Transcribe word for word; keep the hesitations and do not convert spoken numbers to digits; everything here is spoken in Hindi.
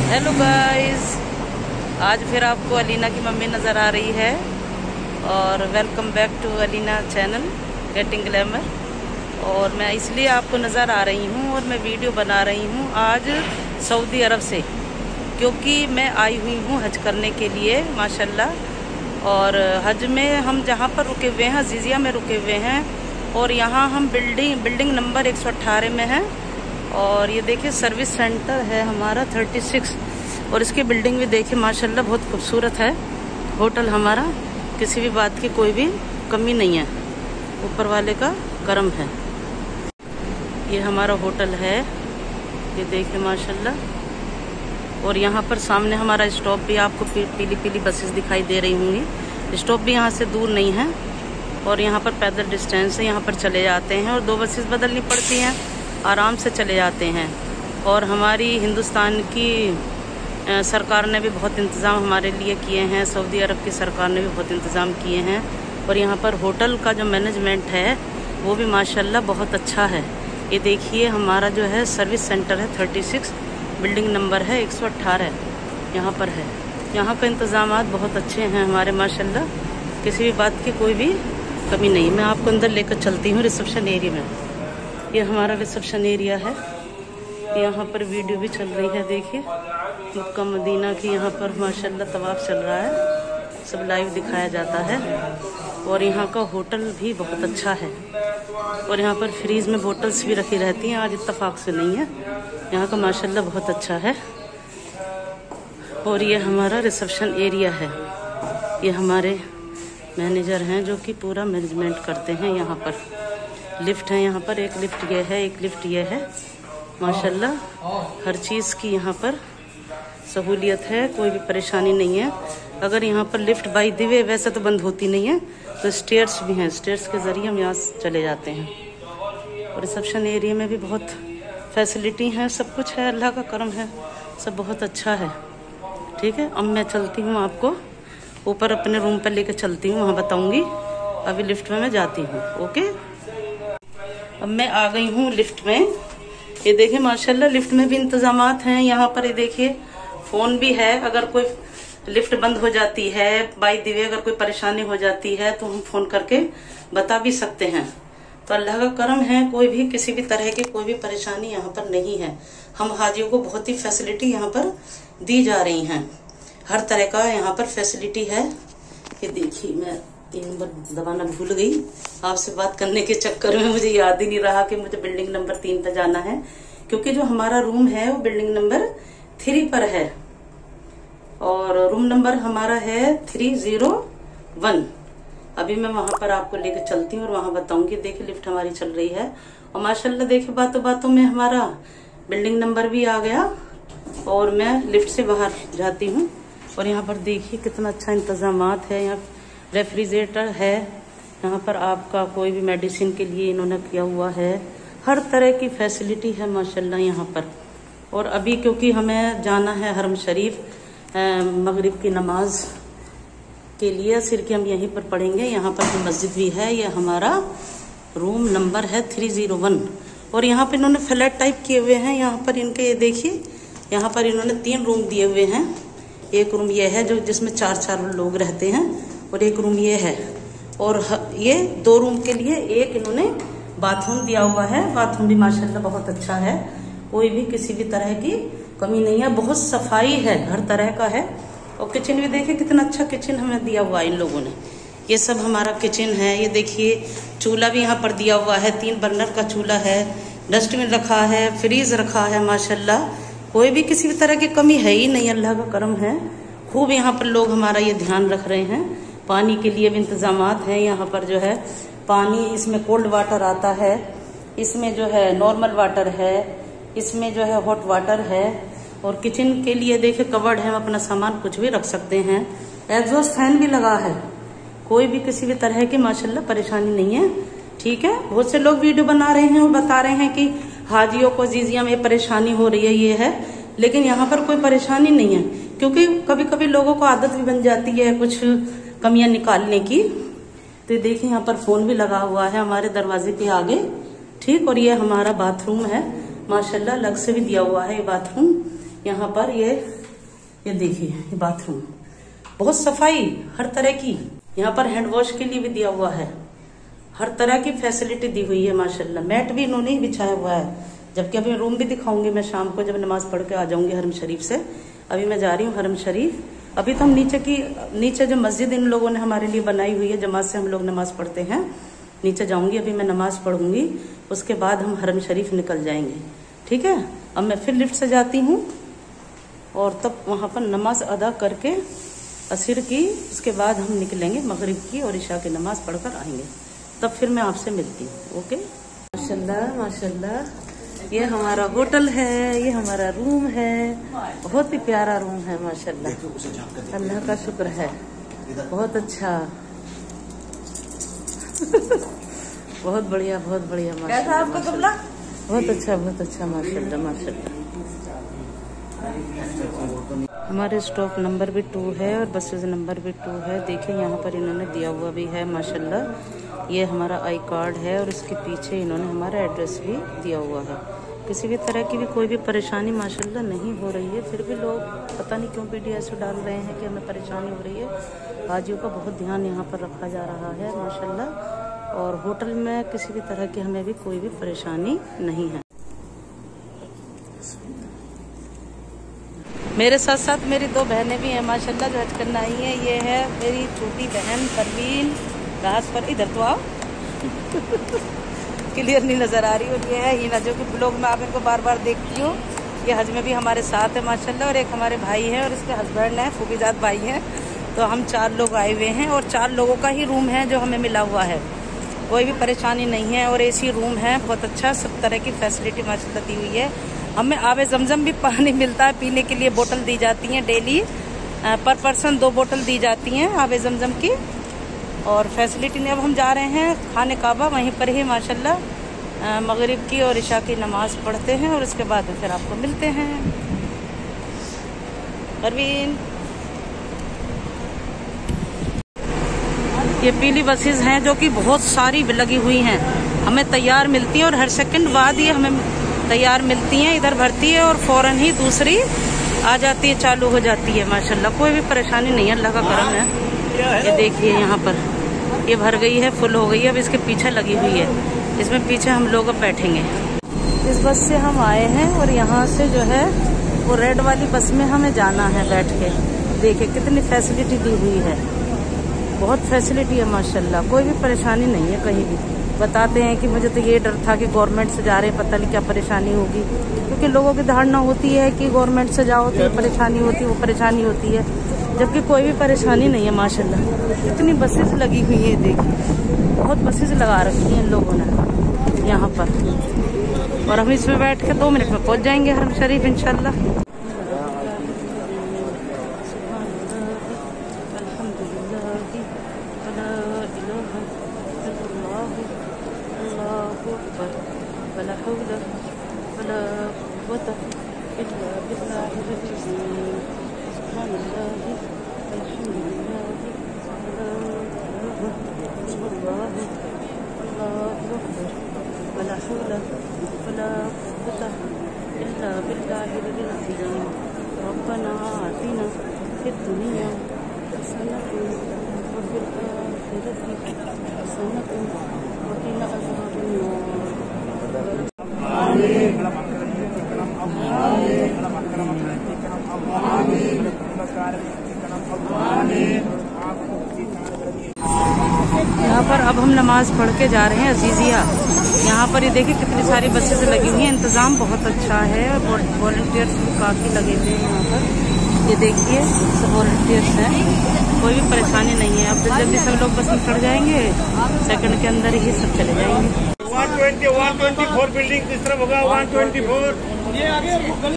हेलो गाइस, आज फिर आपको अलीना की मम्मी नज़र आ रही है और welcome back to Alina channel getting glamour. और मैं इसलिए आपको नज़र आ रही हूँ और मैं वीडियो बना रही हूँ आज सऊदी अरब से, क्योंकि मैं आई हुई हूँ हज करने के लिए माशाल्लाह। और हज में हम जहाँ पर रुके हुए हैं अजीज़िया में रुके हुए हैं और यहाँ हम बिल्डिंग बिल्डिंग नंबर एक सौ अट्ठारह में हैं। और ये देखिए सर्विस सेंटर है हमारा छत्तीस और इसकी बिल्डिंग भी देखिए माशाल्लाह बहुत खूबसूरत है। होटल हमारा किसी भी बात की कोई भी कमी नहीं है, ऊपर वाले का करम है। ये हमारा होटल है, ये देखिए माशाल्लाह। और यहाँ पर सामने हमारा स्टॉप भी आपको पीली पीली बसेस दिखाई दे रही होंगी। स्टॉप भी यहाँ से दूर नहीं है और यहाँ पर पैदल डिस्टेंस है, यहाँ पर चले जाते हैं और दो बसेस बदलनी पड़ती हैं, आराम से चले जाते हैं। और हमारी हिंदुस्तान की आ, सरकार ने भी बहुत इंतज़ाम हमारे लिए किए हैं, सऊदी अरब की सरकार ने भी बहुत इंतज़ाम किए हैं। और यहाँ पर होटल का जो मैनेजमेंट है वो भी माशाल्लाह बहुत अच्छा है। ये देखिए हमारा जो है सर्विस सेंटर है छत्तीस, बिल्डिंग नंबर है एक सौ अट्ठारह, यहाँ पर है। यहाँ का इंतज़ाम बहुत अच्छे हैं हमारे माशाल्लाह, किसी भी बात की कोई भी कमी नहीं। मैं आपको अंदर लेकर चलती हूँ रिसेप्शन एरिया में। ये हमारा रिसेप्शन एरिया है, यहाँ पर वीडियो भी चल रही है। देखिए मक्का मदीना की यहाँ पर माशाल्लाह तवाफ चल रहा है, सब लाइव दिखाया जाता है। और यहाँ का होटल भी बहुत अच्छा है और यहाँ पर फ्रीज में बोतल्स भी रखी रहती हैं, आज इत्तफाक से नहीं है। यहाँ का माशाल्लाह बहुत अच्छा है। और ये हमारा रिसेप्शन एरिया है, ये हमारे मैनेजर हैं जो कि पूरा मैनेजमेंट करते हैं। यहाँ पर लिफ्ट है, यहाँ पर एक लिफ्ट ये है, एक लिफ्ट ये है। माशाल्लाह हर चीज़ की यहाँ पर सहूलियत है, कोई भी परेशानी नहीं है। अगर यहाँ पर लिफ्ट बाई द वे वैसे तो बंद होती नहीं है, तो स्टेयर्स भी हैं, स्टेयर्स के ज़रिए हम यहाँ चले जाते हैं। और रिसेप्शन एरिया में भी बहुत फैसिलिटी हैं, सब कुछ है, अल्लाह का करम है, सब बहुत अच्छा है। ठीक है, अब मैं चलती हूँ, आपको ऊपर अपने रूम पर लेकर चलती हूँ, वहाँ बताऊँगी। अभी लिफ्ट में मैं जाती हूँ। ओके, अब मैं आ गई हूँ लिफ्ट में। ये देखिए माशाल्लाह लिफ्ट में भी इंतजामात हैं। यहाँ पर ये देखिए फ़ोन भी है, अगर कोई लिफ्ट बंद हो जाती है बाई द वे, अगर कोई परेशानी हो जाती है तो हम फ़ोन करके बता भी सकते हैं। तो अल्लाह का करम है, कोई भी किसी भी तरह की कोई भी परेशानी यहाँ पर नहीं है। हम हाजियों को बहुत ही फैसिलिटी यहाँ पर दी जा रही हैं, हर तरह का यहाँ पर फैसिलिटी है। ये देखिए मैं तीन नंबर दबाना भूल गई, आपसे बात करने के चक्कर में मुझे याद ही नहीं रहा कि मुझे बिल्डिंग नंबर तीन पे जाना है, क्योंकि जो हमारा रूम है वो बिल्डिंग नंबर थ्री पर है और रूम नंबर हमारा है थ्री जीरो वन। अभी मैं वहां पर आपको लेकर चलती हूँ और वहां बताऊंगी। देखिए लिफ्ट हमारी चल रही है और माशाल्लाह देखिए बातों बातों में हमारा बिल्डिंग नंबर भी आ गया और मैं लिफ्ट से बाहर जाती हूँ। और यहाँ पर देखिए कितना अच्छा इंतजामात है, यहाँ रेफ्रिजरेटर है, यहाँ पर आपका कोई भी मेडिसिन के लिए इन्होंने किया हुआ है, हर तरह की फैसिलिटी है माशाल्लाह यहाँ पर। और अभी क्योंकि हमें जाना है हरम शरीफ मगरिब की नमाज के लिए, सिर की हम यहीं पर पढ़ेंगे। यहाँ पर जो मस्जिद भी है, ये हमारा रूम नंबर है थ्री जीरो वन। और यहाँ पर इन्होंने फ्लैट टाइप किए हुए हैं। यहाँ पर इनके ये देखिए, यहाँ पर इन्होंने तीन रूम दिए हुए हैं। एक रूम ये है जो जिसमें चार चार लोग रहते हैं और एक रूम ये है। और ये दो रूम के लिए एक इन्होंने बाथरूम दिया हुआ है। बाथरूम भी माशाल्लाह बहुत अच्छा है, कोई भी किसी भी तरह की कमी नहीं है, बहुत सफाई है, हर तरह का है। और किचन भी देखिए कितना अच्छा किचन हमें दिया हुआ है इन लोगों ने। ये सब हमारा किचन है। ये देखिए चूल्हा भी यहाँ पर दिया हुआ है, तीन बर्नर का चूल्हा है, डस्टबिन रखा है, फ्रीज रखा है। माशाल्लाह कोई भी किसी भी तरह की कमी है ही नहीं, अल्लाह का करम है। खूब यहाँ पर लोग हमारा ये ध्यान रख रहे हैं। पानी के लिए भी इंतजामात हैं यहाँ पर, जो है पानी इसमें कोल्ड वाटर आता है, इसमें जो है नॉर्मल वाटर है, इसमें जो है हॉट वाटर है। और किचन के लिए देखिए कवर्ड है, हम अपना सामान कुछ भी रख सकते हैं। एग्जॉस्ट फैन भी लगा है, कोई भी किसी भी तरह की माशाल्लाह परेशानी नहीं है। ठीक है, बहुत से लोग वीडियो बना रहे हैं और बता रहे हैं कि हाजियों को जीजिया में परेशानी हो रही है, ये है, लेकिन यहाँ पर कोई परेशानी नहीं है, क्योंकि कभी कभी लोगों को आदत भी बन जाती है कुछ कमियां निकालने की। तो देखिए यहाँ पर फोन भी लगा हुआ है हमारे दरवाजे के आगे। ठीक, और ये हमारा बाथरूम है माशाल्लाह, अलग से भी दिया हुआ है ये बाथरूम। यहाँ पर ये ये देखिए, ये बाथरूम, बहुत सफाई हर तरह की। यहाँ पर हैंड वॉश के लिए भी दिया हुआ है, हर तरह की फैसिलिटी दी हुई है माशाल्लाह। मैट भी इन्होंने ही बिछाया हुआ है। जबकि अभी रूम भी दिखाऊंगी मैं शाम को, जब नमाज पढ़ के आ जाऊंगी हरम शरीफ से। अभी मैं जा रही हूँ हरम शरीफ। अभी तो हम नीचे की नीचे जो मस्जिद इन लोगों ने हमारे लिए बनाई हुई है, जमात से हम लोग नमाज पढ़ते हैं, नीचे जाऊंगी। अभी मैं नमाज पढ़ूंगी, उसके बाद हम हरम शरीफ निकल जाएंगे। ठीक है, अब मैं फिर लिफ्ट से जाती हूँ और तब वहां पर नमाज अदा करके असर की, उसके बाद हम निकलेंगे मगरिब की और इशा की नमाज पढ़कर आएंगे। तब फिर मैं आपसे मिलती हूँ। ओके। माशाल्लाह माशाल्लाह, ये हमारा होटल है, ये हमारा रूम है, बहुत ही प्यारा रूम है माशाल्लाह। अल्लाह का शुक्र है, बहुत अच्छा। बहुत बढ़िया बहुत बढ़िया माशाल्लाह। कैसा आपका कमरा? बहुत अच्छा बहुत अच्छा माशाल्लाह माशाल्लाह। हमारे स्टॉप नंबर भी टू है और बसेज नंबर भी टू है। देखिए यहाँ पर इन्होंने दिया हुआ भी है माशाल्लाह। ये हमारा आई कार्ड है और इसके पीछे इन्होंने हमारा एड्रेस भी दिया हुआ है। किसी भी तरह की भी कोई भी परेशानी माशाल्लाह नहीं हो रही है। फिर भी लोग पता नहीं क्यों वीडियो ऐसे डाल रहे हैं कि हमें परेशानी हो रही है। हाजियों का बहुत ध्यान यहाँ पर रखा जा रहा है माशाल्लाह। और होटल में किसी भी तरह की हमें भी कोई भी परेशानी नहीं है। मेरे साथ साथ मेरी दो बहनें भी हैं माशाल्लाह जो हज करना आई हैं। ये है मेरी छोटी बहन परवीन, घास पर इधर तो आओ क्लियर नहीं नजर आ रही। और ये है हिना, जो कि ब्लॉग में आप इनको बार बार देखती हूँ। ये हज में भी हमारे साथ है माशाल्लाह। और एक हमारे भाई है और इसके हस्बैंड है, फूफीजाद भाई हैं। तो हम चार लोग आए हुए हैं और चार लोगों का ही रूम है जो हमें मिला हुआ है। कोई भी परेशानी नहीं है और एसी रूम है, बहुत अच्छा, सब तरह की फैसिलिटी माशाल्लाह दी हुई है। हमें आबे जमजम भी पानी मिलता है पीने के लिए, बोतल दी जाती हैं डेली, पर पर्सन दो बोतल दी जाती हैं आबे जमजम की। और फैसिलिटी ने, अब हम जा रहे हैं खाने काबा, वहीं पर ही माशाल्लाह मगरिब की और इशा की नमाज पढ़ते हैं और उसके बाद फिर आपको मिलते हैं। परवीन, ये पीली बसेस हैं जो कि बहुत सारी लगी हुई हैं, हमें तैयार मिलती हैं और हर सेकंड बाद ये हमें तैयार मिलती हैं, इधर भरती है और फौरन ही दूसरी आ जाती है, चालू हो जाती है माशाल्लाह। कोई भी परेशानी नहीं है, अल्लाह का करम है। ये देखिए यहाँ पर ये भर गई है, फुल हो गई है। अब इसके पीछे लगी हुई है, इसमें पीछे हम लोग अब बैठेंगे। इस बस से हम आए हैं और यहाँ से जो है वो रेड वाली बस में हमें जाना है बैठ के। देखिए कितनी फैसिलिटी दी हुई है, बहुत फैसिलिटी है माशाल्लाह। कोई भी परेशानी नहीं है कहीं भी। बताते हैं कि मुझे तो ये डर था कि गवर्नमेंट से जा रहे हैं, पता नहीं क्या परेशानी होगी, क्योंकि लोगों की धारणा होती है कि गवर्नमेंट से जाओ तो ये परेशानी होती है, वो परेशानी होती है, जबकि कोई भी परेशानी नहीं है माशाल्लाह। इतनी बसेस लगी हुई है, देखिए बहुत बसेस लगा रखी हैं इन लोगों ने यहाँ पर। और हम इसमें बैठ के दो मिनट में पहुँच जाएंगे हरम शरीफ इंशाल्लाह। रब्बना आतिना फिद दुनिया हसनतन व फिल आखिरति हसनतन व क़िना अज़ाबन्नार। यहाँ पर अब हम नमाज पढ़ के जा रहे हैं अजीजिया। यहाँ पर ये देखिए कितनी सारी बसेस लगी हुई हैं, इंतज़ाम बहुत अच्छा है। वॉलंटियर्स काफ़ी लगे हुए हैं यहाँ पर, ये देखिए सब वॉलंटियर्स हैं, कोई भी परेशानी नहीं है। अब जल्दी सब लोग बस में चढ़ जाएंगे, सेकंड के अंदर ही सब चले जाएंगे। One twenty one twenty four building किस तरफ होगा? वन ट्वेंटी फोर ये आगे